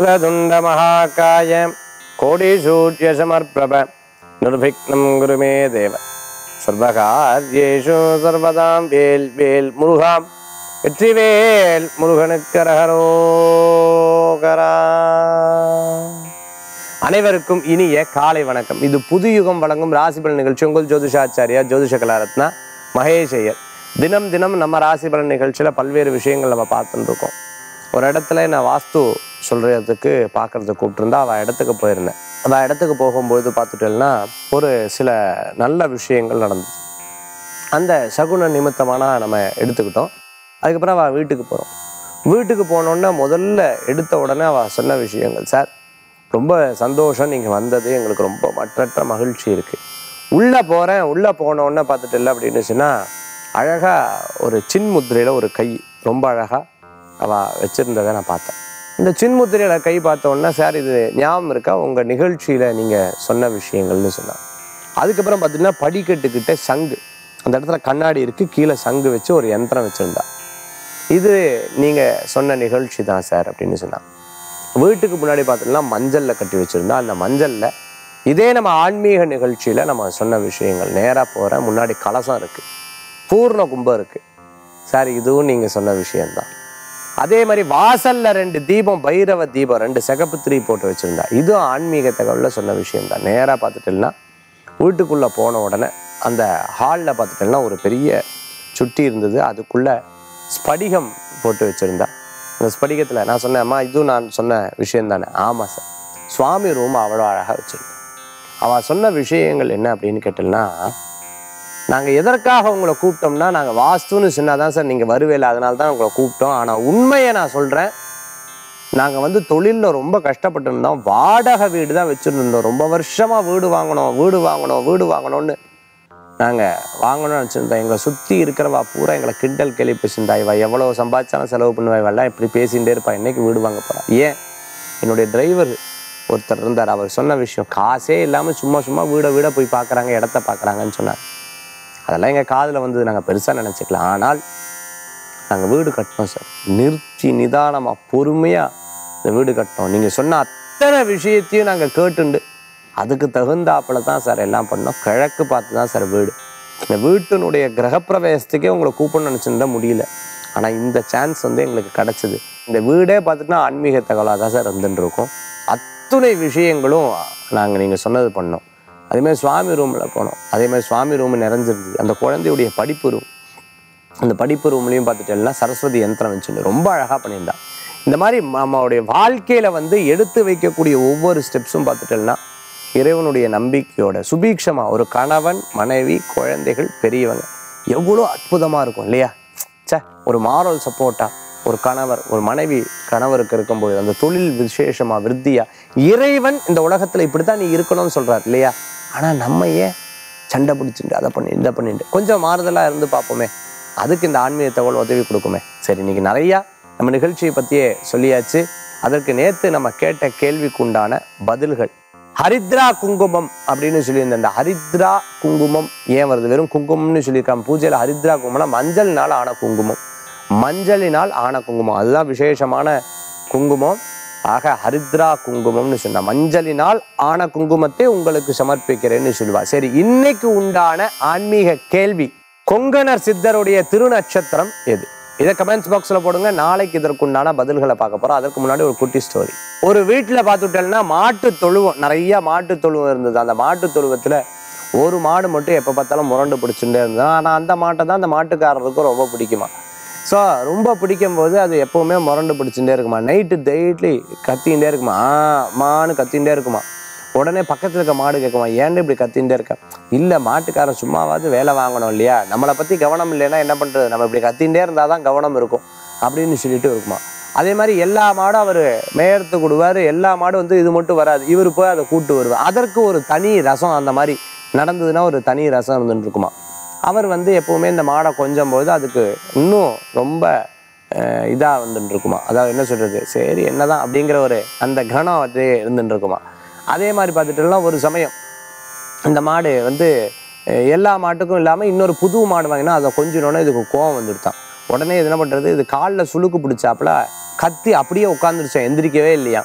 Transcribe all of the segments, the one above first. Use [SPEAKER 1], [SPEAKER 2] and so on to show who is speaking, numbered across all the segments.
[SPEAKER 1] वक्रतुंड महाकाय कोटिसूर्य समर्प्रभ निर्विघ्नं कुरु मे देव सर्वकार्येषु सर्वदां வேல் வேல் முருகா வெற்றிவேல் முருகனுக்கு அரகரோகரா. அனைவருக்கும் இனிய காலை வணக்கம். இது புதுயுகம் வழங்கும் ராசிபலன் நிகழ்ச்சி. உங்கள் ஜோதிஷாச்சாரியா ஜோதிஷ கலாரத்னா மகேஷ் ஐயர். தினம் தினம் நம்ம ராசிபலன் நிகழ்ச்சியில் பல்வேறு விஷயங்கள் நம்ம பார்த்துட்டு இருக்கோம். ஒரு இடத்துல நான் வாஸ்து சொல்கிறதுக்கு பார்க்குறதுக்கு கூப்பிட்டுருந்தா அவள் இடத்துக்கு போயிருந்தேன். அவள் இடத்துக்கு போகும்பொழுது பார்த்துட்டேன்னா ஒரு சில நல்ல விஷயங்கள் நடந்தது. அந்த சகுன நிமித்தமான நம்ம எடுத்துக்கிட்டோம். அதுக்கப்புறம் அவள் வீட்டுக்கு போகிறோம். வீட்டுக்கு போனோன்னே முதல்ல எடுத்த உடனே அவள் சொன்ன விஷயங்கள், சார் ரொம்ப சந்தோஷம், நீங்கள் வந்தது எங்களுக்கு ரொம்ப மற்றற்ற மகிழ்ச்சி இருக்குது. உள்ளே போகிறேன், உள்ளே போனோடனே பார்த்துட்டு இல்லை அப்படின்னு சொன்னால் அழகாக ஒரு சின்முத்திரையில் ஒரு கை ரொம்ப அழகாக அவள் வச்சுருந்ததை நான் பார்த்தேன். இந்த சின்முத்திரையில் கை பார்த்தோன்னா, சார் இது ஞாபகம் இருக்கா உங்கள் நிகழ்ச்சியில் நீங்கள் சொன்ன விஷயங்கள்னு சொன்னான். அதுக்கப்புறம் பார்த்தீங்கன்னா படிக்கட்டுக்கிட்ட சங்கு, அந்த இடத்துல கண்ணாடி இருக்குது, கீழே சங்கு வச்சு ஒரு யந்திரம் வச்சுருந்தா. இது நீங்கள் சொன்ன நிகழ்ச்சி தான் சார் அப்படின்னு சொன்னான். வீட்டுக்கு முன்னாடி பார்த்தீங்கன்னா மஞ்சளில் கட்டி வச்சுருந்தா. அந்த மஞ்சளில் இதே நம்ம ஆன்மீக நிகழ்ச்சியில் நம்ம சொன்ன விஷயங்கள். நேராக போகிறேன், முன்னாடி கலசம் இருக்குது, பூர்ண கும்பம் இருக்குது. சார் இதுவும் நீங்கள் சொன்ன விஷயந்தான். அதே மாதிரி வாசலில் 2 தீபம், பைரவ தீபம் 2 சிகப்பு திரி போட்டு வச்சுருந்தா. இதுவும் ஆன்மீக தகவலில் சொன்ன விஷயந்தான். நேராக பார்த்துட்டேன்னா வீட்டுக்குள்ளே போன உடனே அந்த ஹாலில் பார்த்துட்டேன்னா ஒரு பெரிய சுட்டி இருந்தது. அதுக்குள்ளே ஸ்படிகம் போட்டு வச்சுருந்தா. அந்த ஸ்படிகத்தில் நான் சொன்னேன், அம்மா இதுவும் நான் சொன்ன விஷயம் தானே? ஆமாம் சார். சுவாமி ரூம் அவ்வளோ அழகாக வச்சுருந்தேன். அவள் சொன்ன விஷயங்கள் என்ன அப்படின்னு கேட்டேன்னா, நாங்கள் எதற்காக உங்களை கூப்பிட்டோம்னா, நாங்கள் வாஸ்துன்னு சொன்னால் தான் சார் நீங்கள் வருவேல, அதனால தான் உங்களை கூப்பிட்டோம். ஆனால் உண்மையை நான் சொல்கிறேன், நாங்கள் தொழிலில் ரொம்ப கஷ்டப்பட்டுருந்தோம். வாடகை வீடு தான் வச்சுருந்தோம். ரொம்ப வருஷமாக வீடு வாங்கணும்னு நாங்கள் வாங்கணும்னு நினச்சிருந்தோம். எங்களை சுற்றி இருக்கிறவா பூரா எங்களை கிண்டல் கேள்வி பேசியிருந்தா. இவா எவ்வளோ சம்பாதிச்சாலும் செலவு பண்ணுவா, இவெல்லாம் இப்படி பேசிகிட்டே இருப்பா, இன்றைக்கி வீடு வாங்க போகிறா. ஏன் என்னுடைய டிரைவர் ஒருத்தர் இருந்தார், அவர் சொன்ன விஷயம், காசே இல்லாமல் சும்மா வீடை போய் பார்க்குறாங்க, இடத்த பார்க்குறாங்கன்னு சொன்னார். அதெல்லாம் எங்கள் காதில் வந்தது, நாங்கள் பெருசாக நினச்சிக்கலாம். ஆனால் நாங்கள் வீடு கட்டினோம் சார், நிறுத்தி நிதானமாக பொறுமையாக இந்த வீடு கட்டினோம். நீங்கள் சொன்ன அத்தனை விஷயத்தையும் நாங்கள் கேட்டுண்டு அதுக்கு தகுந்தாப்பில் தான் சார் எல்லாம் பண்ணோம். கிழக்கு பார்த்து தான் சார் வீடு. இந்த வீட்டினுடைய கிரகப்பிரவேசத்துக்கே உங்களை கூப்பிடணும்னு நினச்சிருந்தா முடியல. ஆனால் இந்த சான்ஸ் எங்களுக்கு கிடச்சிது. இந்த வீடே பார்த்துட்டுனா ஆன்மீக தகவலாக தான் சார் இருந்துட்டு இருக்கோம். அத்துணை விஷயங்களும் நாங்கள் நீங்கள் சொன்னது பண்ணோம். அதேமாதிரி சுவாமி ரூமில் போனோம். அதேமாதிரி சுவாமி ரூம் நிறைஞ்சிருந்தது. அந்த குழந்தையுடைய படிப்பு ரூம், அந்த படிப்பு ரூம்லையும் பார்த்துட்டேன்னா சரஸ்வதி யந்திரம் வச்சுருந்து ரொம்ப அழகாக பண்ணியிருந்தா. இந்த மாதிரி நம்மளுடைய வாழ்க்கையில் எடுத்து வைக்கக்கூடிய ஒவ்வொரு ஸ்டெப்ஸும் பார்த்துட்டேன்னா இறைவனுடைய நம்பிக்கையோட சுபீக்ஷமாக ஒரு கணவன், மனைவி, குழந்தைகள், பெரியவங்க எவ்வளோ அற்புதமாக இருக்கும் இல்லையா? ஒரு மாரல் சப்போர்ட்டாக ஒரு கணவர், ஒரு மனைவி கணவருக்கு இருக்கும்போது அந்த தொழில் விசேஷமாக விருத்தியாக இறைவன் இந்த உலகத்தில் இப்படி தான் நீ இருக்கணும்னு சொல்கிறார் இல்லையா? ஆனால் நம்ம ஏன் சண்டை பிடிச்சிட்டு அதை பண்ணி இதை பண்ணிட்டு கொஞ்சம் மாறுதலாக இருந்து பார்ப்போமே, அதுக்கு இந்த ஆன்மீக தகவல் உதவி கொடுக்குமே. சரி, இன்னைக்கு நிறையா நம்ம நிகழ்ச்சியை பற்றியே சொல்லியாச்சு. அதற்கு நேற்று நம்ம கேட்ட கேள்விக்கு உண்டான பதில்கள். ஹரித்ரா குங்குமம் அப்படின்னு சொல்லியிருந்த இந்த ஹரித்ரா குங்குமம் ஏன் வருது? வெறும் குங்குமம்னு சொல்லியிருக்காங்க. பூஜையில் ஹரித்ரா குங்குமம்னா மஞ்சளினால் ஆன குங்குமம், மஞ்சளினால் ஆன குங்குமம், அதுதான் விசேஷமான குங்குமம். ஆக ஹரித்ரா குங்குமம்னு சொன்னா மஞ்சளினால் ஆன குங்குமத்தை உங்களுக்கு சமர்ப்பிக்கிறேன்னு சொல்லுவா. சரி, இன்னைக்கு உண்டான ஆன்மீக கேள்வி, கொங்கணர் சித்தருடைய திருநட்சத்திரம் எது? இதை கமெண்ட்ஸ் பாக்ஸில் போடுங்க. நாளைக்கு இதற்குண்டான பதில்களை பார்க்க போகிறோம். அதற்கு முன்னாடி ஒரு குட்டி ஸ்டோரி. ஒரு வீட்டில் பார்த்துட்டேன்னா மாட்டு தொழுவம், நிறைய மாட்டு தொழுவம் இருந்தது. அந்த மாட்டு தொழுவத்தில் ஒரு மாடு மட்டும் எப்போ பார்த்தாலும் முரண்டு பிடிச்சுட்டே இருந்தது. ஆனால் அந்த மாட்டை தான் அந்த மாட்டுக்காரருக்கும் ரொம்ப பிடிக்குமா. ஸோ ரொம்ப பிடிக்கும்போது அது எப்போவுமே முரண்டு பிடிச்சுட்டே இருக்குமா. நைட்டு டெய்லி கத்திகிட்டே இருக்குமா, மான்னு கத்திகிட்டே இருக்குமா. உடனே பக்கத்தில் இருக்க மாடு கேட்குமா, ஏன்டா இப்படி கத்திகிட்டே இருக்க? இல்லை, மாட்டுக்காரன் சும்மாவாவது வேலை வாங்கணும் இல்லையா, நம்மளை பற்றி கவனம் இல்லைன்னா என்ன பண்ணுறது, நம்ம இப்படி கத்திகிட்டே இருந்தால் தான் கவனம் இருக்கும் அப்படின்னு சொல்லிட்டு இருக்குமா. அதே மாதிரி எல்லா மாடும் அவர் மேயறத்துக்கு விடுவார். எல்லா மாடும் இது மட்டும் வராது, இவர் போய் அதை கூட்டு வருவார். அதற்கு ஒரு தனி ரசம், அந்த மாதிரி நடந்ததுன்னா ஒரு தனி ரசம் இருந்துட்டு இருக்குமா. அவர் எப்போவுமே இந்த மாடை கொஞ்சம் போது அதுக்கு இன்னும் ரொம்ப இதாக வந்துட்டு இருக்குமா. அதாவது என்ன சொல்கிறது, சரி என்னதான் அப்படிங்கிற ஒரு அந்த கணம் இருந்துட்டு இருக்குமா. அதே மாதிரி பார்த்துட்டோம்னா ஒரு சமயம் இந்த மாடு எல்லா மாட்டுக்கும் இல்லாமல் இன்னொரு புது மாடு வாங்கினா அதை கொஞ்சினோன்னா இதுக்கு கோவம் வந்துடுத்தான். உடனே இது என்ன பண்ணுறது, இது காலில் சுளுக்கு பிடிச்சாப்புல கத்தி அப்படியே உட்காந்துருச்சேன், எந்திரிக்கவே இல்லையா.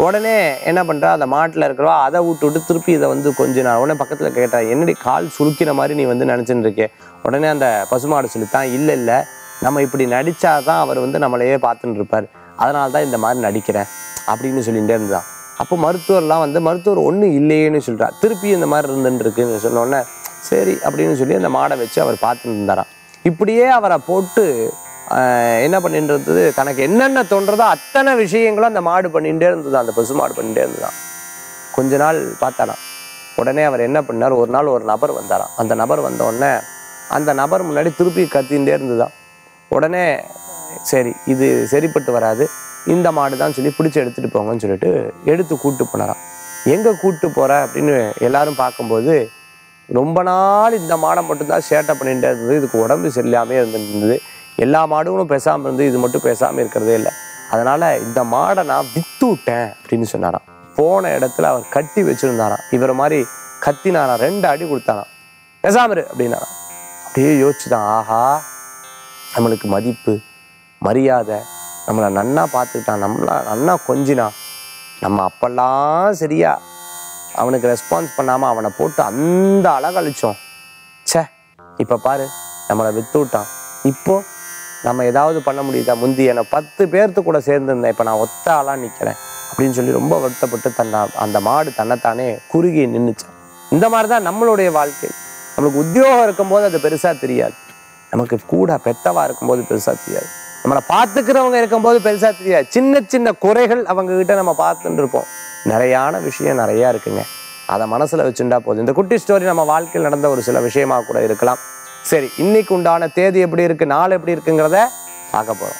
[SPEAKER 1] உடனே என்ன பண்ணுறா, அந்த மாட்டில் இருக்கிறவா அதை விட்டு திருப்பி இதை வந்து கொஞ்ச நேரம் உடனே பக்கத்தில் கேட்டா, என்னடி கால் சுருக்கின மாதிரி நீ வந்து நினச்சின்னு இருக்கே. உடனே அந்த பசுமாடு சொல்லித்தான், இல்லை இல்லை, நம்ம இப்படி நடித்தாதான் அவர் வந்து நம்மளையே பார்த்துட்டு இருப்பார், அதனால தான் இந்த மாதிரி நடிக்கிறேன் அப்படின்னு சொல்லிகிட்டே இருந்தான். அப்போ மருத்துவர்லாம் வந்து மருத்துவர் ஒன்றும் இல்லையேன்னு சொல்கிறா. திருப்பி இந்த மாதிரி இருந்துன்னு இருக்குன்னு சொன்னோடனே சரி அப்படின்னு சொல்லி அந்த மாடை வச்சு அவர் பார்த்துட்டு இருந்தாராம். இப்படியே அவரை போட்டு என்ன பண்ணிட்டு இருந்தது, தனக்கு என்னென்ன தோன்றதோ அத்தனை விஷயங்களும் அந்த மாடு பண்ணிகிட்டே இருந்தது, அந்த பசு மாடு பண்ணிகிட்டே இருந்ததான். கொஞ்ச நாள் பார்த்தாராம். உடனே அவர் என்ன பண்ணார், ஒரு நாள் ஒரு நபர் வந்தாராம். அந்த நபர் வந்த உடனே அந்த நபர் முன்னாடி திருப்பி கத்திகிட்டே இருந்ததுதான். உடனே சரி இது சரிப்பட்டு வராது, இந்த மாடு தான் சொல்லி பிடிச்சி எடுத்துகிட்டு போங்கன்னு சொல்லிட்டு எடுத்து கூப்பிட்டு போனாராம். எங்கே கூப்பிட்டு போகிற அப்படின்னு எல்லாரும் பார்க்கும்போது ரொம்ப நாள் இந்த மாடை மட்டும்தான் சேட்டை பண்ணிகிட்டே இருந்தது, இதுக்கு உடம்பு சரியில்லாமே இருந்துருந்தது, எல்லா மாடுகளும் பேசாமல் இருந்து இது மட்டும் பேசாமல் இருக்கிறதே இல்லை, அதனால் இந்த மாடை நான் விற்று விட்டேன் அப்படின்னு சொன்னாராம். போன இடத்துல அவர் கட்டி வச்சுருந்தாராம். இவர் மாதிரி கத்தினாராம், 2 அடி கொடுத்தாராம். பேசாமரு அப்படின்னாராம். அப்படியே யோசிச்சுதான், ஆஹா நம்மளுக்கு மதிப்பு மரியாதை, நம்மளை நன்னா பார்த்துக்கிட்டான், நம்மளா நன்னா கொஞ்சினான், நம்ம அப்பெல்லாம் சரியா அவனுக்கு ரெஸ்பான்ஸ் பண்ணாமல் அவனை போட்டு அந்த அழகழிச்சோம், சே இப்போ பாரு நம்மளை விற்று விட்டான், இப்போது நம்ம ஏதாவது பண்ண முடியுதா, முந்தி என்னை 10 பேர்த்து கூட சேர்ந்துருந்தேன், இப்போ நான் ஒத்த ஆளாக நிற்கிறேன் அப்படின்னு சொல்லி ரொம்ப வருத்தப்பட்டு அந்த மாடு தன்னைத்தானே குறுகி நின்றுச்சான். இந்த மாதிரி தான் நம்மளுடைய வாழ்க்கை. நம்மளுக்கு உத்தியோகம் இருக்கும்போது அது பெருசாக தெரியாது, நமக்கு கூட பெத்தவா இருக்கும்போது பெருசாக தெரியாது, நம்மளை பார்த்துக்கிறவங்க இருக்கும்போது பெருசாக தெரியாது, சின்ன சின்ன குறைகள் அவங்கக்கிட்ட நம்ம பார்த்துட்டு இருப்போம். நிறையான விஷயம் நிறையா இருக்குங்க, அதை மனசில் வச்சுட்டா போதும். இந்த குட்டி ஸ்டோரி நம்ம வாழ்க்கையில் நடந்த ஒரு சில விஷயமாக கூட இருக்கலாம். சரி, இன்னைக்கு உண்டான தேதி எப்படி இருக்குது, நாள் எப்படி இருக்குங்கிறத பார்க்க போகிறோம்.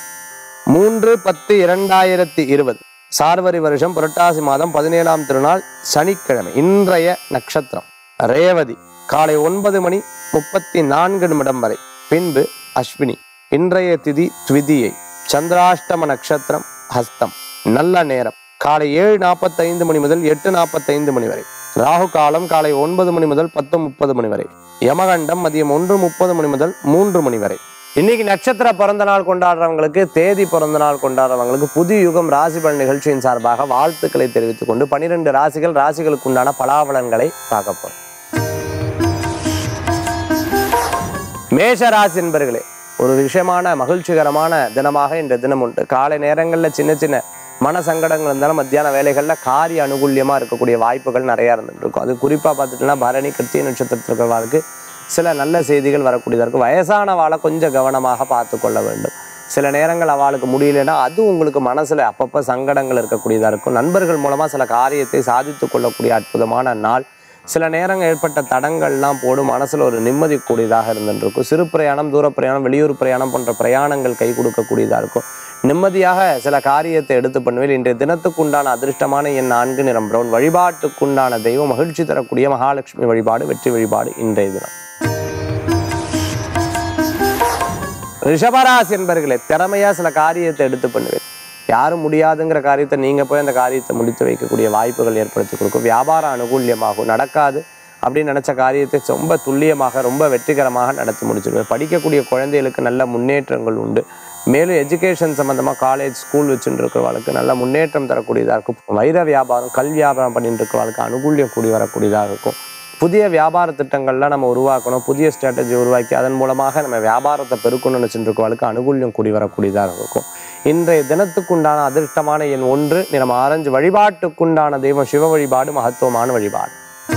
[SPEAKER 1] 3/10/2020 சார்வரி வருஷம் புரட்டாசி மாதம் 17ஆம் திருநாள் சனிக்கிழமை. இன்றைய நட்சத்திரம் ரேவதி, காலை 9:34 வரை, பின்பு அஸ்வினி. இன்றைய திதி த்விதியை, சந்திராஷ்டம நட்சத்திரம் ஹஸ்தம். நல்ல நேரம் காலை 7:45 முதல் 8:45 வரை. ராகு காலம் காலை 9 முதல் 10:30 வரை. யமகண்டம் மதியம் 1:30 முதல் 3 வரை. இன்னைக்கு நட்சத்திர பிறந்த நாள் கொண்டாடுறவங்களுக்கு, தேதி பிறந்த நாள் கொண்டாடுறவங்களுக்கு புதிய யுகம் ராசி பலன் நிகழ்ச்சியின் சார்பாக வாழ்த்துக்களை தெரிவித்துக் கொண்டு 12 ராசிகளுக்கு உண்டான பலாபலன்களை பார்க்க போறோம். மேஷ ராசி என்பர்களே, ஒரு விஷயமான மகிழ்ச்சிகரமான தினமாக இந்த தினம் உண்டு. காலை நேரங்களில் சின்ன சின்ன மன சங்கடங்கள் இருந்தாலும் மத்தியான வேலைகளில் காரிய அனுகூல்யமாக இருக்கக்கூடிய வாய்ப்புகள் நிறையா இருந்துட்டு இருக்கும். அது குறிப்பாக பார்த்துட்டோம்னா பரணி கிருத்திகை நட்சத்திரத்தில் இருக்கிறவர்களுக்கு சில நல்ல செய்திகள் வரக்கூடியதாக இருக்கும். வயசானவாளை கொஞ்சம் கவனமாக பார்த்து கொள்ள வேண்டும். சில நேரங்கள் அவளுக்கு முடியலைன்னா அது உங்களுக்கு மனசில் அப்பப்போ சங்கடங்கள் இருக்கக்கூடியதாக இருக்கும். நண்பர்கள் மூலமாக சில காரியத்தை சாதித்து கொள்ளக்கூடிய அற்புதமான நாள். சில நேரங்கள் ஏற்பட்ட தடங்கள்லாம் போடும் மனசில் ஒரு நிம்மதி கூடியதாக இருந்துட்டு இருக்கும். சிறு பிரயாணம், தூர பிரயாணம், வெளியூர் பிரயாணம் போன்ற பிரயாணங்கள் கை கொடுக்கக்கூடியதாக இருக்கும். நிம்மதியாக சில காரியத்தை எடுத்து பண்ணுவேன். இன்றைய தினத்துக்குண்டான அதிர்ஷ்டமான எண் 4, நிறம் பிரவுன். வழிபாட்டுக்குண்டான தெய்வம் மகிழ்ச்சி தரக்கூடிய மகாலட்சுமி வழிபாடு வெற்றி வழிபாடு இன்றைய தினம். ரிஷபராசி என்பர்களே, திறமையா சில காரியத்தை எடுத்து பண்ணுவேன். யாரும் முடியாதுங்கிற காரியத்தை நீங்கள் போய் அந்த காரியத்தை முடித்து வைக்கக்கூடிய வாய்ப்புகள் ஏற்படுத்தி கொடுக்கும். வியாபாரம் அனுகூல்யமாகும். நடக்காது அப்படின்னு நினச்ச காரியத்தை ரொம்ப துல்லியமாக ரொம்ப வெற்றிகரமாக நடத்தி முடிச்சிருவேன். படிக்கக்கூடிய குழந்தைகளுக்கு நல்ல முன்னேற்றங்கள் உண்டு. மேலும் எஜுகேஷன் சம்மந்தமாக காலேஜ் ஸ்கூல் வச்சுட்டு இருக்கிறவர்களுக்கு நல்ல முன்னேற்றம் தரக்கூடியதாக இருக்கும். வைர வியாபாரம், கல் வியாபாரம் பண்ணிட்டு இருக்கிறவர்களுக்கு அனுகூல்யம் கூடி வரக்கூடியதாக இருக்கும். புதிய வியாபார திட்டங்கள்லாம் நம்ம உருவாக்கணும், புதிய ஸ்ட்ராட்டஜி உருவாக்கி அதன் மூலமாக நம்ம வியாபாரத்தை பெருக்கணும்னு நினச்சிட்டு இருக்கிறவர்களுக்கு அனுகூல்யம் கூடி வரக்கூடியதாக இருக்கும். இன்றைய தினத்துக்குண்டான அதிர்ஷ்டமான எண் 1, நிறம் ஆரஞ்சு. வழிபாட்டுக்குண்டான தெய்வம் சிவ வழிபாடு மகத்துவமான வழிபாடு.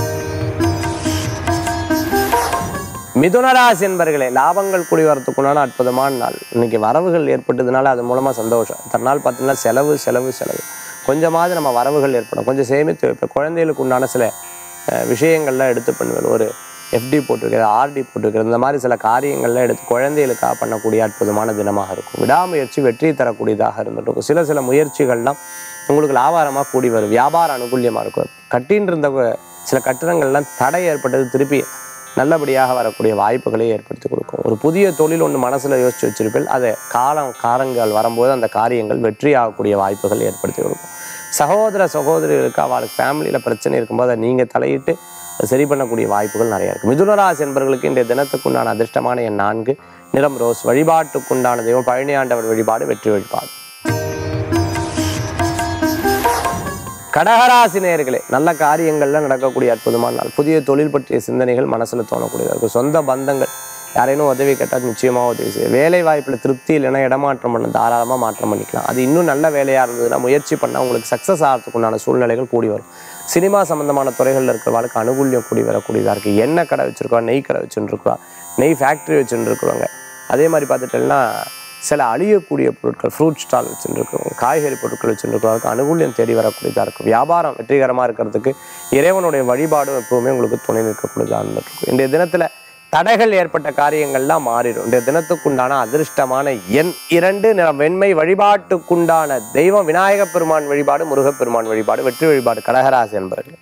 [SPEAKER 1] மிதுனராசி என்பர்களே, லாபங்கள் கூடி வரத்துக்குண்டான அற்புதமான நாள். இன்னைக்கு வரவுகள் ஏற்பட்டதுனால அது மூலமாக சந்தோஷம். தன்னால் பார்த்தீங்கன்னா செலவு செலவு செலவு கொஞ்சமாவது நம்ம வரவுகள் ஏற்படும். கொஞ்சம் சேமித்து வைப்பேன். குழந்தைகளுக்கு உண்டான சில விஷயங்கள்லாம் எடுத்து பண்ணுவேன். ஒரு எஃப்டி போட்டிருக்கிறது, ஆர்டி போட்டிருக்கிறது, இந்த மாதிரி சில காரியங்கள்லாம் எடுத்து குழந்தைகளுக்காக பண்ணக்கூடிய அற்புதமான தினமாக இருக்கும். விடாமுயற்சி வெற்றி தரக்கூடியதாக இருந்துட்டு இருக்கும். சில முயற்சிகள்லாம் உங்களுக்கு லாபாரமாக கூடி வரும். வியாபாரம் அனுகூல்யமாக இருக்கும். கட்டின்னு இருந்த சில கட்டிடங்கள்லாம் தடை ஏற்பட்டது திருப்பி நல்லபடியாக வரக்கூடிய வாய்ப்புகளை ஏற்படுத்தி கொடுக்கும். ஒரு புதிய தொழில் ஒன்று மனசில் யோசித்து வச்சிருப்பீர்கள். அதை காலங்கள் வரும்போது அந்த காரியங்கள் வெற்றி ஆகக்கூடிய வாய்ப்புகள் ஏற்படுத்தி கொடுக்கும். சகோதரிகளுக்கு அவளுக்கு ஃபேமிலியில் பிரச்சனை இருக்கும்போது அதை நீங்கள் தலையிட்டு சரி பண்ணக்கூடிய வாய்ப்புகள் நிறையா இருக்குது. மிதுனராசி என்பவர்களுக்கு இன்றைய தினத்துக்குண்டான அதிர்ஷ்டமான எண் 4, நிறம் ரோஸ். வழிபாட்டுக்குண்டான தெய்வம் பழனி ஆண்டவர் வழிபாடு வெற்றி வழிபாடு. கடகராசி நேயர்களே, நல்ல காரியங்கள்ல நடக்கக்கூடிய அற்புதமான நாள். புதிய தொழில் பற்றிய சிந்தனைகள் மனசுல தோணக்கூடியதாக இருக்கும். சொந்த பந்தங்கள் யாரேனும் உதவி கேட்டால் நிச்சயமாக உதவி செய்யும். வேலை வாய்ப்பில் திருப்தி இல்லைன்னா இடமாற்றம் பண்ண தாராளமாக மாற்றம் பண்ணிக்கலாம். அது இன்னும் நல்ல வேலையாக இருந்ததுன்னா முயற்சி பண்ணால் உங்களுக்கு சக்ஸஸ் ஆகிறதுக்குண்டான சூழ்நிலைகள் கூடி வரும். சினிமா சம்பந்தமான துறைகளில் இருக்கிறவங்களுக்கு அனுகூல்யம் கூடி வரக்கூடியதாக இருக்குது. எண்ணெய் கடை வச்சுருக்கோம், நெய் கடை வச்சுருக்கா, நெய் ஃபேக்ட்ரி வச்சுட்டு இருக்கிறவங்க. அதே மாதிரி பார்த்துட்டேன்னா சில அழியக்கூடிய பொருட்கள், ஃப்ரூட் ஸ்டால் வச்சுருக்கிறவங்க, காய்கறி பொருட்கள் வச்சுருக்கிறவங்களுக்கு அனுகூல்யம் தேடி வரக்கூடியதாக இருக்கும். வியாபாரம் வெற்றிகரமாக இருக்கிறதுக்கு இறைவனுடைய வழிபாடும் எப்பவுமே உங்களுக்கு துணை நிற்கக்கூடியதாக இருந்துருக்கும். இன்றைய தினத்தில் தடைகள் ஏற்பட்ட காரியங்கள்லாம் மாறிடும். இன்றைய தினத்துக்குண்டான அதிர்ஷ்டமான எண் 2, நிறம் வெண்மை. வழிபாட்டுக்குண்டான தெய்வம் விநாயகப் பெருமான் வழிபாடு, முருகப்பெருமான் வழிபாடு, வெற்றி வழிபாடு. கடகராசி என்பவர்களே.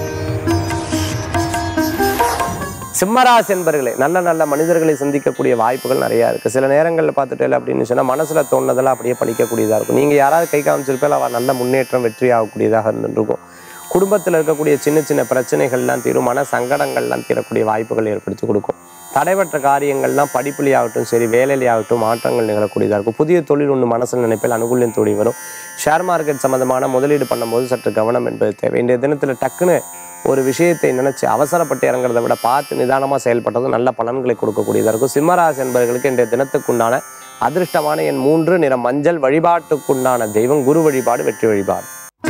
[SPEAKER 1] சிம்மராசி என்பர்களே, நல்ல நல்ல மனிதர்களை சந்திக்கக்கூடிய வாய்ப்புகள் நிறையா இருக்குது. சில நேரங்களில் பார்த்துட்டே அப்படின்னு சொன்னால் மனசில் தோணுதெல்லாம் அப்படியே பழிக்கக்கூடியதாக இருக்கும். நீங்கள் யாராவது கை காமிச்சிருப்பேன் அவள் நல்ல முன்னேற்றம் வெற்றி ஆகக்கூடியதாக இருந்துருக்கும். குடும்பத்தில் இருக்கக்கூடிய சின்ன சின்ன பிரச்சனைகள்லாம் தீரும், மன சங்கடங்கள்லாம் தீரக்கூடிய வாய்ப்புகள் ஏற்படுத்தி கொடுக்கும். தடைபற்ற காரியங்கள்லாம் படிப்புலையாகட்டும் சரி, வேலையிலையாகட்டும் மாற்றங்கள் நிகழக்கூடியதாக இருக்கும். புதிய தொழில் ஒன்று மனசில் நினைப்பில் அனுகூல்யம் தோடி வரும். ஷேர் மார்க்கெட் சம்மந்தமான முதலீடு பண்ணும்போது சற்று கவனம் என்பது தேவை. இன்றைய தினத்தில் டக்குன்னு ஒரு விஷயத்தை நினைச்சு அவசரப்பட்டு இறங்குறத விட பார்த்து நிதானமாக செயல்பட்டதும் நல்ல பலன்களை கொடுக்கக்கூடியதாக இருக்கும். சிம்மராசி என்பவர்களுக்கு இன்றைய தினத்துக்குண்டான அதிர்ஷ்டமான எண் 3, நிறம் மஞ்சள். வழிபாட்டுக்குண்டான தெய்வம் குரு வழிபாடு, வெற்றி வழிபாடு.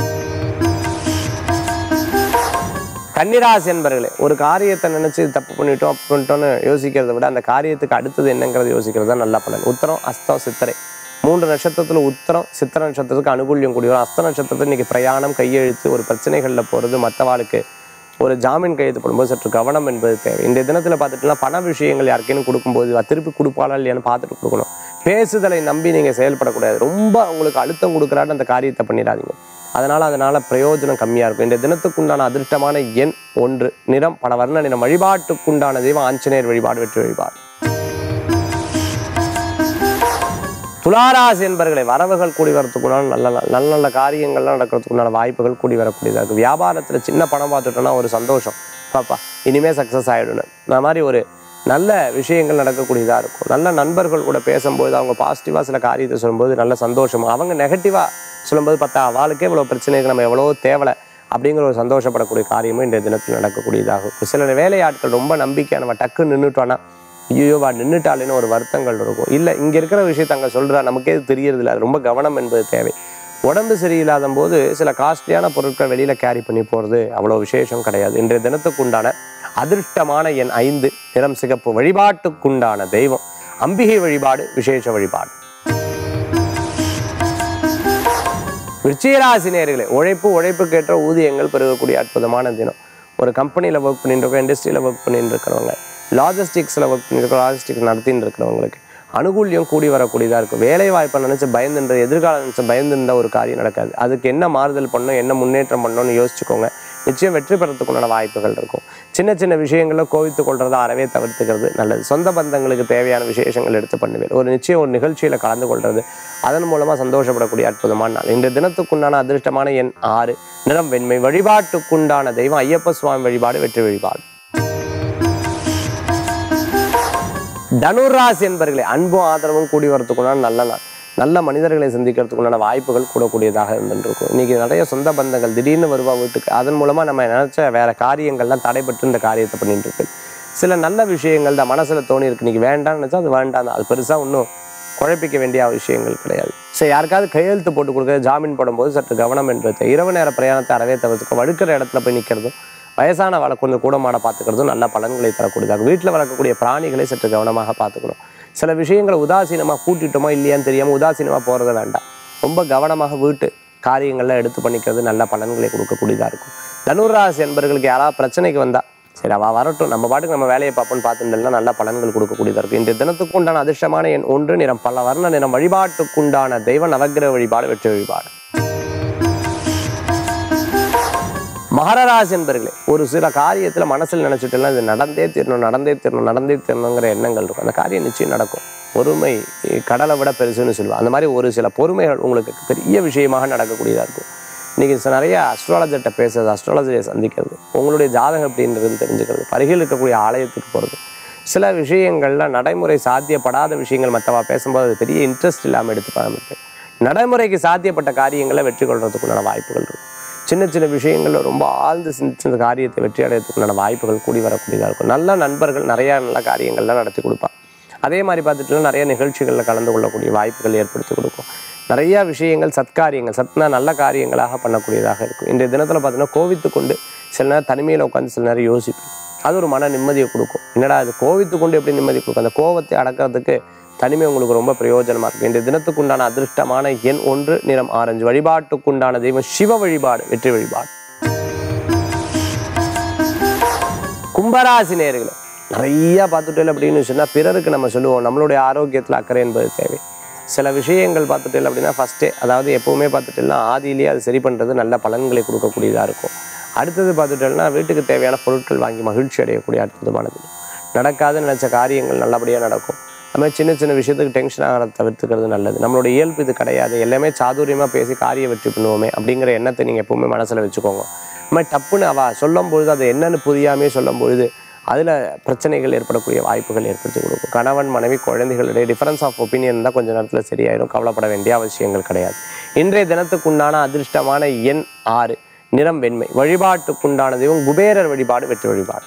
[SPEAKER 1] கன்னிராசி என்பர்களே, ஒரு காரியத்தை நினைச்சு தப்பு பண்ணிட்டோம்னு யோசிக்கிறத விட அந்த காரியத்துக்கு அடுத்தது என்னங்கிறத யோசிக்கிறது தான் நல்ல பலன். உத்தரம், அஸ்தம், சித்திரை 3 நட்சத்திரத்தில் உத்தரம், சித்திரை நட்சத்திரத்துக்கு அனுகூல்யம் கூடி வரும். அஸ்த நட்சத்திரத்தில் இன்னைக்கு பிரயாணம், கையெழுத்து, ஒரு பிரச்சனைகளில் போகிறது, மற்றவாளுக்கு ஒரு ஜாமீன் கையெழுத்து போடும்போது சற்று கவனம் என்பது தேவை. இன்றைய தினத்தில் பார்த்துட்டுனா பண விஷயங்கள் யாருக்கேன்னு கொடுக்கும்போது திருப்பி கொடுப்பாளா இல்லையான்னு பார்த்துட்டு கொடுக்கணும். பேசுதலை நம்பி நீங்கள் செயல்படக்கூடாது. ரொம்ப உங்களுக்கு அழுத்தம் கொடுக்குறான்னு அந்த காரியத்தை பண்ணிடாதீங்க. அதனால் பிரயோஜனம் கம்மியாக இருக்கும். இந்த தினத்துக்குண்டான அதிர்ஷ்டமான எண் 1, நிறம் பல வர்ண நிறம். வழிபாட்டுக்குண்டான தெய்வம் ஆஞ்சநேயர் வழிபாடு, வெற்றி வழிபாடு. துளாராசி என்பர்களை, வரவுகள் கூடி வரத்துக்குண்டான நல்ல நல்ல காரியங்கள்லாம் நடக்கிறதுக்குண்டான வாய்ப்புகள் கூடி வரக்கூடியதாக இருக்குது. வியாபாரத்தில் சின்ன பணம் பார்த்துட்டோன்னா ஒரு சந்தோஷம், பாப்பா இனிமேல் சக்ஸஸ் ஆகிடணும், இந்த மாதிரி ஒரு நல்ல விஷயங்கள் நடக்கக்கூடியதாக இருக்கும். நல்ல நண்பர்கள் கூட பேசும்போது அவங்க பாசிட்டிவாக சில காரியத்தை சொல்லும்போது நல்ல சந்தோஷம், அவங்க நெகட்டிவாக சொல்லும்போது பார்த்தா அவளுக்கே இவ்வளோ பிரச்சனைகள் நம்ம எவ்வளோ தேவலை அப்படிங்கிற ஒரு சந்தோஷப்படக்கூடிய காரியமும் இன்றைய தினத்தில் நடக்கக்கூடியதாக இருக்கும். சில வேலையாட்கள் ரொம்ப நம்பிக்கை நம்ம டக்கு நின்றுட்டோன்னா ஐயோ வா நின்றுட்டாலேன்னு ஒரு வருத்தங்கள் இருக்கும். இல்லை இங்கே இருக்கிற விஷயத்தை அங்கே சொல்கிறா நமக்கே இது தெரியறதில்ல, அது ரொம்ப கவனம் என்பது தேவை. உடம்பு சரியில்லாத போது சில காஸ்ட்லியான பொருட்கள் வெளியில் கேரி பண்ணி போகிறது அவ்வளோ விசேஷம் கிடையாது. இன்றைய தினத்துக்குண்டான அதிர்ஷ்டமான எண் 5, நிறம் சிகப்பு. வழிபாட்டுக்குண்டான தெய்வம் அம்பிகை வழிபாடு, விசேஷ வழிபாடு. விருச்சிகராசி நேயர்களே, உழைப்புக்கேற்ற ஊதியங்கள் பெருகக்கூடிய அற்புதமான தினம். ஒரு கம்பெனியில் ஒர்க் பண்ணிட்டு இருக்கோம், இண்டஸ்ட்ரியில் ஒர்க் பண்ணிட்டு இருக்கிறவங்க, லாஜிஸ்டிக்ஸில் ஒர்க் பண்ணியிருக்கோம், லாஜிஸ்டிக்ஸ் நடத்தின்னு இருக்கிறவங்களுக்கு அனுகூல்யம் கூடி வரக்கூடியதாக இருக்கும். வேலை வாய்ப்பை நினச்சி பயந்துன்ற, எதிர்காலம் நினச்சி பயந்துருந்த ஒரு காரியம் நடக்காது. அதுக்கு என்ன மாறுதல் பண்ணணும், என்ன முன்னேற்றம் பண்ணணும்னு யோசிச்சுக்கோங்க. நிச்சயம் வெற்றி பெறத்துக்குண்டான வாய்ப்புகள் இருக்கும். சின்ன சின்ன விஷயங்களில் கோவித்து கொள்றதை அறவே தவிர்த்துக்கிறது நல்லது. சொந்த பந்தங்களுக்கு தேவையான விசேஷங்கள் எடுத்து பண்ணுவேன். ஒரு நிச்சயம் ஒரு நிகழ்ச்சியில் கலந்து கொள்வது, அதன் மூலமாக சந்தோஷப்படக்கூடிய அற்புதமான நாள். இன்றைய தினத்துக்குண்டான அதிர்ஷ்டமான எண் 6, நிறம் வெண்மை. வழிபாட்டுக்குண்டான தெய்வம் ஐயப்ப சுவாமி வழிபாடு, வெற்றி வழிபாடு. தனுராசி என்பர்களே, அன்பும் ஆதரவும் கூடி வரத்துக்குண்டான நல்ல நாள். நல்ல மனிதர்களை சந்திக்கிறதுக்குண்டான வாய்ப்புகள் கூடக்கூடியதாக இருந்துருக்கும். இன்றைக்கி நிறைய சொந்த பந்தங்கள் திடீர்னு வருவா வீட்டுக்கு, அதன் மூலமாக நம்ம நினச்ச வேறு காரியங்கள்லாம் தடைபட்டு இந்த காரியத்தை பண்ணிட்டு இருக்கு. சில நல்ல விஷயங்கள் தான் மனசில் தோணி இருக்கு, இன்றைக்கி வேண்டாம்னு நினச்சா அது வேண்டாம் தான், அது பெருசாக ஒன்றும் குழப்பிக்க வேண்டிய விஷயங்கள் கிடையாது. சரி, யாருக்காவது கையெழுத்து போட்டு கொடுக்குறது, ஜாமீன் போடும்போது சற்று கவனம் என்பது. இரவு நேர பிரயாணத்தை அறவே தவிர்த்துக்க. வழுக்கிற இடத்துல போய் நிற்கிறதும், வயசான வாழை கொஞ்சம் கூடமாட பார்த்துக்கிறதும் நல்ல பலன்களை தரக்கூடியதாக. வீட்டில் வளர்க்கக்கூடிய பிராணிகளை சற்று கவனமாக பார்த்துக்கணும். சில விஷயங்களை உதாசீனமாக கூட்டிட்டோமா இல்லையான்னு தெரியாமல் உதாசீனமாக போகிறத வேண்டாம். ரொம்ப கவனமாக வீட்டு காரியங்கள்லாம் எடுத்து பண்ணிக்கிறது நல்ல பலன்களை கொடுக்கக்கூடியதாக இருக்கும். தனுராசி என்பவர்களுக்கு யாராவது பிரச்சனைக்கு வந்தால் சரி அவள் வரட்டும், நம்ம பாட்டுக்கு நம்ம வேலையை பார்ப்போம்னு பார்த்துருந்தா நல்ல பலன்கள் கொடுக்கக்கூடியதாக இருக்கும். இன்றைய தினத்துக்கு உண்டான அதிர்ஷ்டமான எண் 1, நிறம் பல வர்ண நிறம். வழிபாட்டுக்குண்டான தெய்வ நவக்கிரக வழிபாடு, வெற்றி வழிபாடு. மகர ராசி என்பர்களே, ஒரு சில காரியத்தில் மனசில் நினச்சிட்டுலாம் இது நடந்தே தீரணுங்கிற எண்ணங்கள் இருக்கும். அந்த காரியம் நிச்சயம் நடக்கும். பொறுமை கடலை விட பெருசுன்னு சொல்லுவாள். அந்த மாதிரி ஒரு சில பொறுமைகள் உங்களுக்கு பெரிய விஷயமாக நடக்கக்கூடியதாக இருக்கும். இன்றைக்கி நிறைய அஸ்ட்ராலஜர்கிட்ட பேசுறது, அஸ்ட்ராலஜியை சந்திக்கிறது, உங்களுடைய ஜாதகம் எப்படின்றது தெரிஞ்சுக்கிறது, அருகில் இருக்கக்கூடிய ஆலயத்துக்கு போகிறது, சில விஷயங்கள்லாம் நடைமுறை சாத்தியப்படாத விஷயங்கள் மற்றவா பேசும்போது அது பெரிய இன்ட்ரெஸ்ட் இல்லாமல் எடுத்துக்காம இருக்கு. நடைமுறைக்கு சாத்தியப்பட்ட காரியங்களை வெற்றி கொள்றதுக்குண்டான வாய்ப்புகள் இருக்கும். சின்ன சின்ன விஷயங்களில் ரொம்ப ஆழ்ந்து சிந்திச்ச காரியத்தை வெற்றி அடையறதுக்குண்டான வாய்ப்புகள் கூடி வரக்கூடியதாக இருக்கும். நல்ல நண்பர்கள் நிறையா நல்ல காரியங்கள்லாம் நடத்தி கொடுப்பாங்க. அதே மாதிரி பார்த்துட்டுனா நிறைய நிகழ்ச்சிகளில் கலந்து கொள்ளக்கூடிய வாய்ப்புகள் ஏற்படுத்தி கொடுக்கும். நிறையா விஷயங்கள் சத்காரியங்கள் சத்னா நல்ல காரியங்களாக பண்ணக்கூடியதாக இருக்கும். இன்றைய தினத்தில் பார்த்தீங்கன்னா கோவித்து கொண்டு சில நேரம் தனிமையில் உட்காந்து சில நேரம் யோசிப்பேன். அது ஒரு மன நிம்மதியை கொடுக்கும். என்னடா அது கோவித்து கொண்டு எப்படி நிம்மதி கொடுக்கும்? அந்த கோவத்தை அடக்கிறதுக்கு தனிமை உங்களுக்கு ரொம்ப பிரயோஜனமாக இருக்கும். இன்றைய தினத்துக்குண்டான அதிர்ஷ்டமான எண் 1, நிறம் ஆரஞ்சு. வழிபாட்டுக்குண்டான தெய்வம் சிவ வழிபாடு, வெற்றி வழிபாடு. கும்பராசி நேயர்களே, நிறையா பார்த்துட்டேன் அப்படின்னு சொன்னால் பிறருக்கு நம்ம சொல்லுவோம் நம்மளுடைய ஆரோக்கியத்தில் அக்கறை என்பது தேவை. சில விஷயங்கள் பார்த்துட்டேன் அப்படின்னா ஃபஸ்ட்டே, அதாவது எப்போவுமே பார்த்துட்டேன்னா ஆதியிலேயே அது சரி பண்ணுறது நல்ல பலன்களை கொடுக்கக்கூடியதாக இருக்கும். அடுத்தது பார்த்துட்டேன்னா வீட்டுக்கு தேவையான பொருட்கள் வாங்கி மகிழ்ச்சி அடையக்கூடிய அற்புதமானது. நடக்காதுன்னு நினச்ச காரியங்கள் நல்லபடியாக நடக்கும். அதுமாதிரி சின்ன சின்ன விஷயத்துக்கு டென்ஷன் ஆகிறத தவிர்த்துக்கிறது நல்லது. நம்மளோட இயல்பு இது கிடையாது, எல்லாமே சாதுரியமாக பேசி காரிய வெற்றி பண்ணுவோமே அப்படிங்கிற எண்ணத்தை நீங்கள் எப்போவுமே மனசில் வச்சுக்கோங்க. அது மாதிரி டப்புன்னு அவள் சொல்லும் பொழுது அது என்னென்னு புரியாமே சொல்லும் பொழுது அதில் பிரச்சனைகள் ஏற்படக்கூடிய வாய்ப்புகள் ஏற்படுத்தி கொடுக்கும். கணவன் மனைவி குழந்தைகளுடைய டிஃபரன்ஸ் ஆஃப் ஒப்பீனியன் தான் கொஞ்சம் நேரத்தில் சரியாயிடும். கவலைப்பட வேண்டிய அவசியங்கள் கிடையாது. இன்றைய தினத்துக்குண்டான அதிர்ஷ்டமான எண் 6, நிறம் வெண்மை. வழிபாட்டுக்குண்டான தெய்வம் குபேரர் வழிபாடு, வெற்றி வழிபாடு.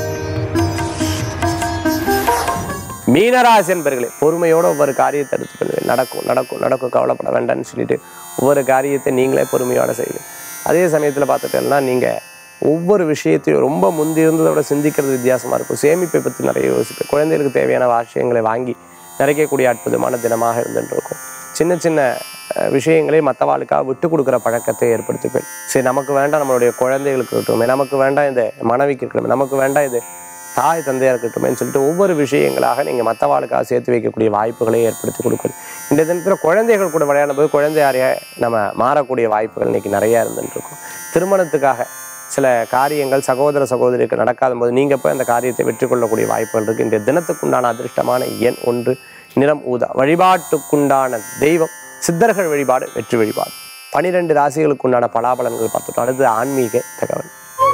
[SPEAKER 1] மீனராசி என்பர்களே, பொறுமையோடு ஒவ்வொரு காரியத்தை எடுத்துக்கொள்வேன். நடக்கும் நடக்கும் நடக்கும் கவலைப்பட வேண்டாம்னு சொல்லிட்டு ஒவ்வொரு காரியத்தை நீங்களே பொறுமையோடு செய்யுங்க. அதே சமயத்தில் பார்த்துட்டேன்னா நீங்கள் ஒவ்வொரு விஷயத்தையும் ரொம்ப முந்தி இருந்ததை விட சிந்திக்கிறது வித்தியாசமாக இருக்கும். சேமிப்பை பற்றி நிறைய யோசிப்பேன். குழந்தைகளுக்கு தேவையான விஷயங்களை வாங்கி நிறைக்கக்கூடிய அற்புதமான தினமாக இருந்துருக்கும். சின்ன சின்ன விஷயங்களை மற்றவாளுக்காக விட்டு கொடுக்குற பழக்கத்தை ஏற்படுத்திப்பேன். சரி, நமக்கு வேண்டாம் நம்மளுடைய குழந்தைகளுக்கு இருக்கட்டுமே, நமக்கு வேண்டாம் இது மனைவிக்கு இருக்கணுமே, நமக்கு வேண்டாம் இது தாய் தந்தையாக இருக்கட்டுமேன்னு சொல்லிட்டு ஒவ்வொரு விஷயங்களாக நீங்கள் மற்றவாளுக்காக சேர்த்து வைக்கக்கூடிய வாய்ப்புகளை ஏற்படுத்தி கொடுக்கணும். இந்த தினத்தில் குழந்தைகள் கூட விளையாடும் போது குழந்தையாரையாக நம்ம மாறக்கூடிய வாய்ப்புகள் இன்றைக்கி நிறையா இருந்துருக்கும். திருமணத்துக்காக சில காரியங்கள் சகோதர சகோதரிக்கு நடக்காத போது நீங்கள் போய் அந்த காரியத்தை வெற்றி கொள்ளக்கூடிய வாய்ப்புகள் இருக்குது. இன்றைய தினத்துக்குண்டான அதிர்ஷ்டமான எண் 1, நிறம் ஊதா. வழிபாட்டுக்குண்டான தெய்வம் சித்தர்கள் வழிபாடு, வெற்றி வழிபாடு. 12 ராசிகளுக்குண்டான பலாபலன்கள் பார்த்துட்டோம். அடுத்து ஆன்மீக தகவல்.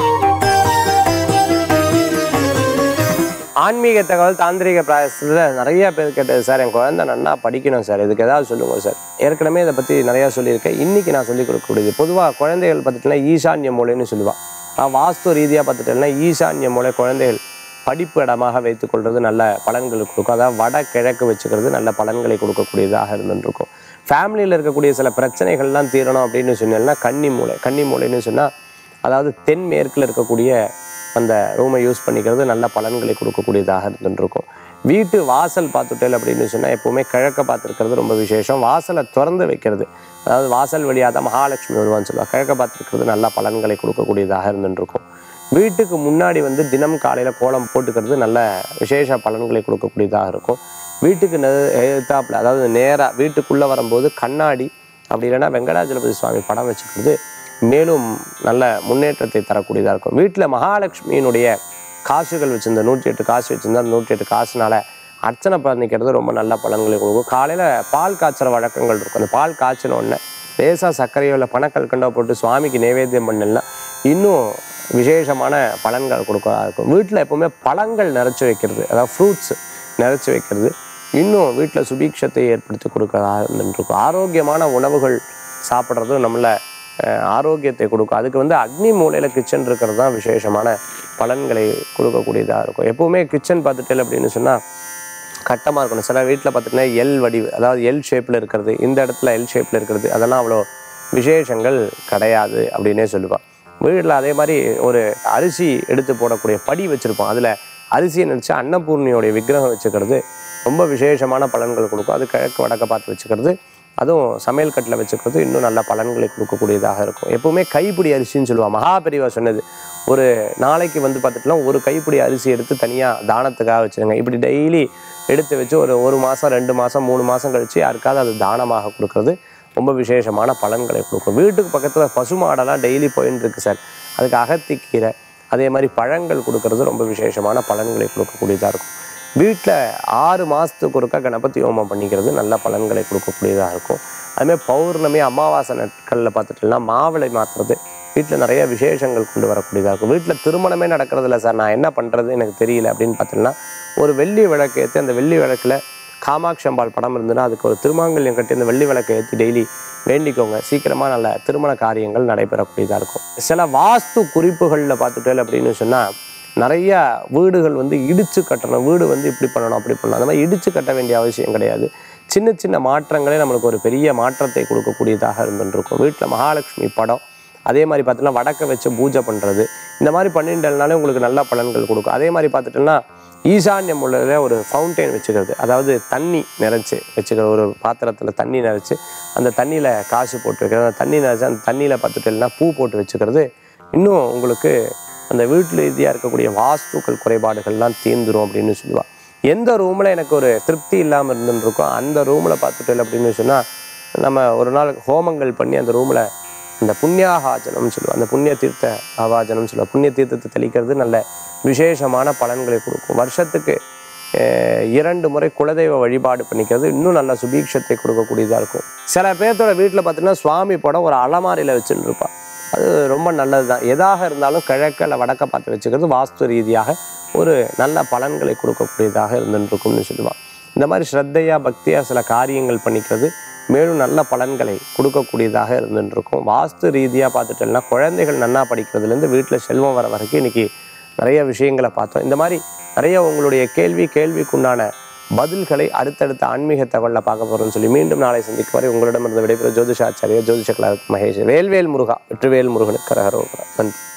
[SPEAKER 1] ஆன்மீக தகவல் தாந்திரிக பிராயசத்தில் நிறைய பேர் கேட்டது, சார் என் குழந்தை நன்னா படிக்கணும் சார், இதுக்கு ஏதாவது சொல்லுங்கள் சார். ஏற்கனவே இதை பற்றி நிறையா சொல்லியிருக்கேன். இன்றைக்கி நான் சொல்லிக் கொடுக்கக்கூடியது பொதுவாக குழந்தைகள் பார்த்துட்டேன்னா ஈசான்ய மூலைன்னு சொல்லுவாள். வாஸ்து ரீதியாக பார்த்துட்டேன்னா ஈசான்ய மூலை குழந்தைகள் படிப்பு இடமாக வைத்துக்கொள்வது நல்ல பலன்களை கொடுக்கும். அதாவது வட கிழக்கு வச்சுக்கிறது நல்ல பலன்களை கொடுக்கக்கூடியதாக இருந்துருக்கும். ஃபேமிலியில் இருக்கக்கூடிய சில பிரச்சனைகள்லாம் தீரணும் அப்படின்னு சொன்னேன்னா கன்னி மூலைன்னு சொன்னால் அதாவது தென்மேற்கில் இருக்கக்கூடிய அந்த ரூமை யூஸ் பண்ணிக்கிறது நல்ல பலன்களை கொடுக்கக்கூடியதாக இருந்துருக்கும். வீட்டு வாசல் பார்த்துட்டேல் அப்படின்னு சொன்னால் எப்போவுமே கிழக்க பார்த்துருக்கிறது ரொம்ப விசேஷம். வாசலை திறந்து வைக்கிறது, அதாவது வாசல் வழியாக தான் மகாலட்சுமி வருவான்னு சொல்லுவாள். கிழக்க பார்த்துருக்கிறது நல்ல பலன்களை கொடுக்கக்கூடியதாக இருந்துருக்கும். வீட்டுக்கு முன்னாடி தினம் காலையில் கோலம் போட்டுக்கிறது நல்ல விசேஷ பலன்களை கொடுக்கக்கூடியதாக இருக்கும். வீட்டுக்கு எதிர்த்தாப்புல அதாவது நேராக வீட்டுக்குள்ளே வரும்போது கண்ணாடி அப்படி இல்லைன்னா வெங்கடாஜலபதி சுவாமி படம் வச்சுக்கிறது மேலும் நல்ல முன்னேற்றத்தை தரக்கூடியதாக இருக்கும். வீட்டில் மகாலட்சுமியினுடைய காசுகள் வச்சுருந்த 108 காசு வச்சுருந்தா அந்த 108 காசுனால அர்ச்சனை பண்ணிக்கிறது ரொம்ப நல்ல பலன்களை கொடுக்கும். காலையில் பால் காய்ச்சற வழக்கங்கள் இருக்கும். அந்த பால் காய்ச்சின உடனே லேசாக சர்க்கரையோ இல்லை பனக்கல்கண்டோ போட்டு சுவாமிக்கு நைவேத்தியம் பண்ணலாம் இன்னும் விசேஷமான பலன்கள் கொடுக்கறதா இருக்கும். வீட்டில் எப்போவுமே பழங்கள் நிறச்சி வைக்கிறது, அதாவது ஃப்ரூட்ஸ் நிறச்சி வைக்கிறது இன்னும் வீட்டில் சுபீட்சத்தை ஏற்படுத்தி கொடுக்கறதா இருந்துருக்கும். ஆரோக்கியமான உணவுகள் சாப்பிட்றதும் நம்மளை ஆரோக்கியத்தை கொடுக்கும். அதுக்கு அக்னி மூலையில் கிச்சன் இருக்கிறது தான் விசேஷமான பலன்களை கொடுக்கக்கூடியதாக இருக்கும். எப்போவுமே கிச்சன் பார்த்துட்டேன் அப்படின்னு சொன்னால் கட்டமாக இருக்கணும். சில வீட்டில் பார்த்துட்டிங்கன்னா எல் வடிவு, அதாவது எல் ஷேப்பில் இருக்கிறது, இந்த இடத்துல எல் ஷேப்பில் இருக்கிறது, அதெல்லாம் அவ்வளோ விசேஷங்கள் கிடையாது அப்படின்னே சொல்லுவாள். வீட்டில் அதே மாதிரி ஒரு அரிசி எடுத்து போடக்கூடிய படி வச்சுருப்போம். அதில் அரிசியை நினச்சி அன்னபூர்ணியோடைய விக்கிரகம் வச்சுக்கிறது ரொம்ப விசேஷமான பலன்கள் கொடுக்கும். அது கிழக்கு வடக்க பார்த்து வச்சுக்கிறது, அதுவும் சமையல் கட்டில் வச்சுக்கிறது இன்னும் நல்ல பலன்களை கொடுக்கக்கூடியதாக இருக்கும். எப்போவுமே கைப்பிடி அரிசின்னு சொல்லுவாள். மகாபெரிவா சொன்னது, ஒரு நாளைக்கு பார்த்துட்டுலாம் ஒரு கைப்பிடி அரிசி எடுத்து தனியாக தானத்துக்காக வச்சுருங்க. இப்படி டெய்லி எடுத்து வச்சு ஒரு மாதம் 2 மாதம் 3 மாதம் கழித்து யாருக்காவது அது தானமாக கொடுக்குறது ரொம்ப விசேஷமான பலன்களை கொடுக்கும். வீட்டுக்கு பக்கத்தில் பசுமாடெல்லாம் டெய்லி போயின்னு இருக்குது சார், அதுக்கு அகத்திக்கீரை அதே மாதிரி பழங்கள் கொடுக்கறது ரொம்ப விசேஷமான பலன்களை கொடுக்கக்கூடியதாக இருக்கும். வீட்டில் 6 மாதத்துக்கு ஒருக்கா கணபதி ஹோமம் பண்ணிக்கிறது நல்ல பலன்களை கொடுக்கக்கூடியதாக இருக்கும். அதுமாதிரி பௌர்ணமி அமாவாசை நாட்களில் பார்த்துட்டோம்னா மாவிளை மாற்றுறது வீட்டில் நிறைய விசேஷங்கள் கொண்டு வரக்கூடியதாக இருக்கும். வீட்டில் திருமணமே நடக்கிறதில்ல சார், நான் என்ன பண்ணுறது எனக்கு தெரியல அப்படின்னு பார்த்தோம்னா ஒரு வெள்ளி விளக்கு ஏற்றி அந்த வெள்ளி விளக்கில் காமாட்சி அம்பாள் படம் இருந்ததுன்னா அதுக்கு ஒரு திருமாங்கல்யம் கட்டி அந்த வெள்ளி விளக்கை ஏற்றி டெய்லி வேண்டிக்கோங்க. சீக்கிரமாக நல்ல திருமண காரியங்கள் நடைபெறக்கூடியதாக இருக்கும். சில வாஸ்து குறிப்புகளில் பார்த்துட்டேன் அப்படின்னு சொன்னால், நிறைய வீடுகள் வந்து இடித்து கட்டணும், வீடு வந்து இப்படி பண்ணணும் அப்படி பண்ணணும், அந்த மாதிரி இடித்து கட்ட வேண்டிய அவசியம் கிடையாது. சின்ன சின்ன மாற்றங்களே நம்மளுக்கு ஒரு பெரிய மாற்றத்தை கொடுக்கக்கூடியதாக இருந்துருக்கும். வீட்டில் மகாலட்சுமி படம், அதே மாதிரி பார்த்தீங்கன்னா வடக்க வச்சு பூஜை பண்ணுறது, இந்த மாதிரி பண்ணிட்டனாலே உங்களுக்கு நல்ல பலன்கள் கொடுக்கும். அதே மாதிரி பார்த்துட்டோம்னா ஈசான்யம் உள்ள ஒரு ஃபவுண்டெயின் வச்சுக்கிறது, அதாவது தண்ணி நிறைச்சி வச்சுக்கிற ஒரு பாத்திரத்தில் தண்ணி நிறைச்சி அந்த தண்ணியில் காசு போட்டு வைக்கிறது, அந்த தண்ணி நிறைச்சி அந்த தண்ணியில் பார்த்துட்டேன்னா பூ போட்டு வச்சுக்கிறது இன்னும் உங்களுக்கு அந்த வீட்டில் ரீதியாக இருக்கக்கூடிய வாஸ்துக்கள் குறைபாடுகள்லாம் தீர்ந்துடும் அப்படின்னு சொல்லுவாள். எந்த ரூமில் எனக்கு ஒரு திருப்தி இல்லாமல் இருந்துருக்கோ அந்த ரூமில் பார்த்துட்டேன் அப்படின்னு சொன்னால், நம்ம ஒரு நாள் ஹோமங்கள் பண்ணி அந்த ரூமில் அந்த புண்ணியாகாஜனம்னு சொல்லுவோம், அந்த புண்ணிய தீர்த்த ஆவாஜனம் சொல்லுவோம், புண்ணிய தீர்த்தத்தை தெளிக்கிறது நல்ல விசேஷமான பலன்களை கொடுக்கும். வருஷத்துக்கு 2 முறை குலதெய்வ வழிபாடு பண்ணிக்கிறது இன்னும் நல்ல சுபீட்சத்தை கொடுக்கக்கூடியதாக இருக்கும். சில பேர்த்தோட வீட்டில் பார்த்தீங்கன்னா சுவாமி படம் ஒரு அலமாரியில் வச்சுட்டு இருப்பாள். அது ரொம்ப நல்லது தான். எதாக இருந்தாலும் கிழக்க இல்லை வடக்க பார்த்து வச்சுக்கிறது வாஸ்து ரீதியாக ஒரு நல்ல பலன்களை கொடுக்கக்கூடியதாக இருந்துருக்கும்னு சொல்லுவாள். இந்த மாதிரி ஸ்ரத்தையாக பக்தியாக சில காரியங்கள் பண்ணிக்கிறது மேலும் நல்ல பலன்களை கொடுக்கக்கூடியதாக இருந்துருக்கும். வாஸ்து ரீதியாக பார்த்துட்டோம்னா குழந்தைகள் நன்னா படிக்கிறதுலேருந்து வீட்டில் செல்வம் வர வரைக்கும் இன்றைக்கி நிறைய விஷயங்களை பார்த்தோம். இந்த மாதிரி நிறைய உங்களுடைய கேள்விக்குண்டான பதில்களை அடுத்தடுத்த ஆன்மீக தகவலில் பார்க்க போகிறோம்னு சொல்லி மீண்டும் நாளை சந்திக்கும் வரை உங்களிடமிருந்து விடைபெறும் ஜோதிஷாச்சாரியா ஜோதிஷ கலாரத்னா மகேஷ். வேல்வேல் முருகா, வெற்றிவேல் முருகனுக்கு கரகரோகரா. நன்றி.